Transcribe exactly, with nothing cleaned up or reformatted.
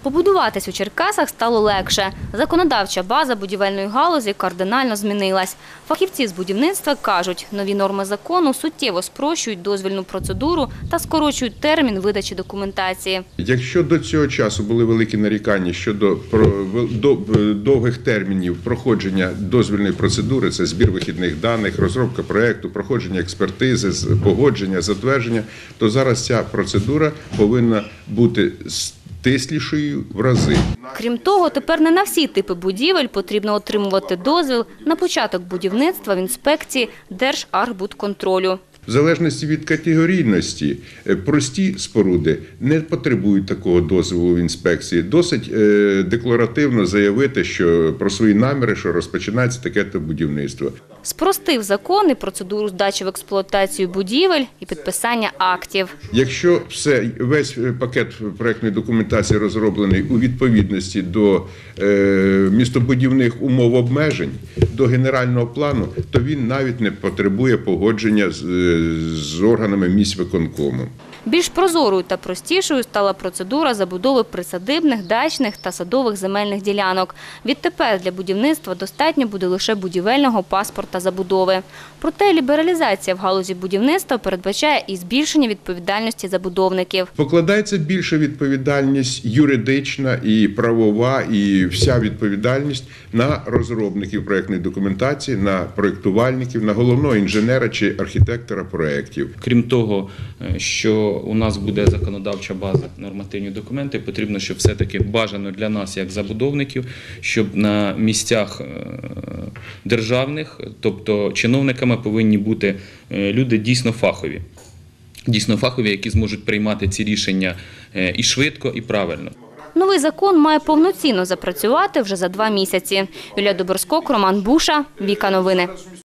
Побудуватись у Черкасах стало легше. Законодавча база будівельної галузі кардинально змінилась. Фахівці з будівництва кажуть, нові норми закону суттєво спрощують дозвільну процедуру та скорочують термін видачі документації. Якщо до цього часу були великі нарікання щодо довгих термінів проходження дозвільної процедури, це збір вихідних даних, розробка проєкту, проходження експертизи, погодження, затвердження, то зараз ця процедура повинна бути стислішою в рази. Крім того, тепер не на всі типи будівель потрібно отримувати дозвіл на початок будівництва в інспекції Держархбудконтролю. В залежності від категорійності, прості споруди не потребують такого дозволу в інспекції. Досить декларативно заявити, що про свої наміри, що розпочинається таке-то будівництво. Спростив закон і процедуру здачі в експлуатацію будівель і підписання актів. Якщо все, весь пакет проєктної документації розроблений у відповідності до е, містобудівних умов обмежень, до генерального плану, то він навіть не потребує погодження з, з органами міськвиконкому. Більш прозорою та простішою стала процедура забудови присадибних, дачних та садових земельних ділянок. Відтепер для будівництва достатньо буде лише будівельного паспорта забудови. Проте лібералізація в галузі будівництва передбачає і збільшення відповідальності забудовників. Покладається більша відповідальність юридична і правова, і вся відповідальність на розробників проєктної документації, на проєктувальників, на головного інженера чи архітектора проєктів. Крім того, що у нас буде законодавча база, нормативні документи, потрібно, щоб все-таки бажано для нас, як забудовників, щоб на місцях державних, тобто чиновниками повинні бути люди дійсно фахові. Дійсно фахові, які зможуть приймати ці рішення і швидко, і правильно. Новий закон має повноцінно запрацювати вже за два місяці. Юлія Доборскок, Роман Буша, Віка Новини.